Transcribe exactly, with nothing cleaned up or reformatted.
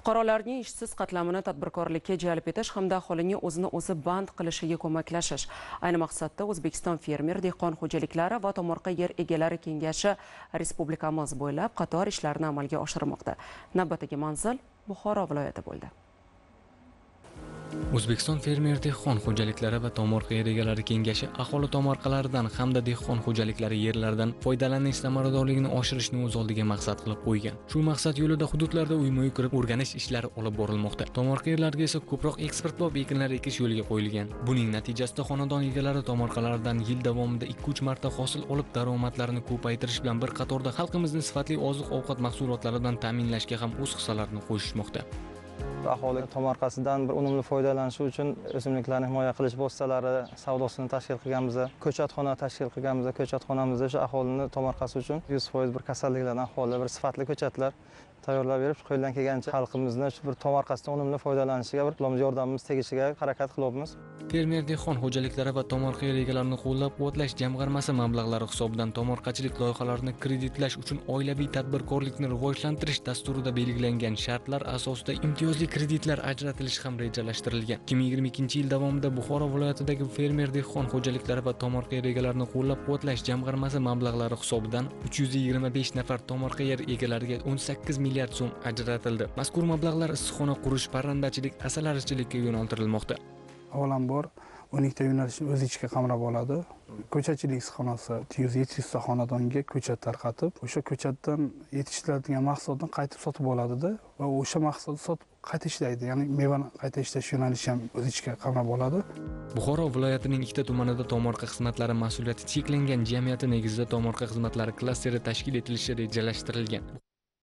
Fuqarolarning ishsiz qatlamini tadbirkorlikka jalb etish hamda aholining o'zini o'zi band qilishiga ko'maklashish. Ayni maqsadda O'zbekiston fermer dehqon xo'jaliklari va tomorqa yer egalari kengashi respublikamiz bo'ylab qator ishlarni amalga oshirmoqda. Navbatdagi manzil Buxoro viloyati bo'ldi. O'zbekiston fermer dehqon xo'jaliklari va tomorqa yer egalari kengashi aholi tomorqalaridan hamda dehqon xo'jaliklari yerlaridan foydalanish samaradorligini oshirishni o'z oldiga maqsad qilib qo'ygan. Shu maqsad yo'lida hududlarda uyma-uy kirib o'rganish ishlari olib borilmoqda. Tomorqa yerlarga esa ko'proq eksportbop ekinlar ekish yo'lga qo'yilgan. Buning natijasida xonadon egalari tomorqalardan yil davomida ikki uch marta hosil olib daromadlarini ko'paytirish bilan bir qatorda xalqimizni sifatli oziq-ovqat mahsulotlaridan ta'minlashga ham o'z hissalarini qo'shishmoqda. Aholi tomorqasidan bir unumli foydalanishi uchun o'simliklarni himoya qilish bo'stalari savdosini tashkil qilganmiz, ko'chatxona tashkil qilganmiz. Ko'chatxonamizda o'sha aholini tomorqasi uchun yuz foiz bir kasalliklardan aholi bir sifatli ko'chatlar tayyorlab berib, qo'ldan kelgancha xalqimizni shu bir tomorqasidan unumli foydalanishiga bir yordamimiz tegishiga harakat qilyapmiz. Fermer dehqon xo'jaliklari va tomorqa yer egalarini qo'llab-quvvatlash jamg'armasi mablag'lari hisobidan tomorqachilik loyihalarini kreditlash uchun oilaviy tadbirkorlikni rivojlantirish dasturida belgilangan shartlar asosida imtiyozli kreditlar ajratilishi ham rejalashtirilgan. ikki ming yigirma ikkinchi yil davomida Buxoro viloyatidagi fermer dehqon xo'jaliklari va tomorqa yer egalarini qo'llab-quvvatlash jamg'armasi mablag'lari hisobidan uch yuz yigirma besh nafar tomorqa yer egalariga o'n sakkiz milliard so'm ajratildi. Mazkur mablag'lar issiqxona qurish, parrandachilik, asalarichilikka yo'naltirilmoqda. Avvalambor o'n ikkita yo'nalishni o'z ichiga qamrab oladi. Ko'chatchilik issiqxonasi yuz yetti yuz ta xonadonga ko'chat tarqatib, o'sha ko'chatdan yetishtiriladigan mahsulotni qaytib sotib oladi-da va o'sha mahsulotni sotib qayta ishlaydi. Ya'ni mevani qayta ishlash yo'nalishi ham o'z ichiga qamrab oladi. Buxoro viloyatining ikkita tumanida tomorqa xizmatlari mas'uliyati cheklangan jamiyati negizida tomorqa xizmatlari klasteri tashkil etilishi rejalashtirilgan.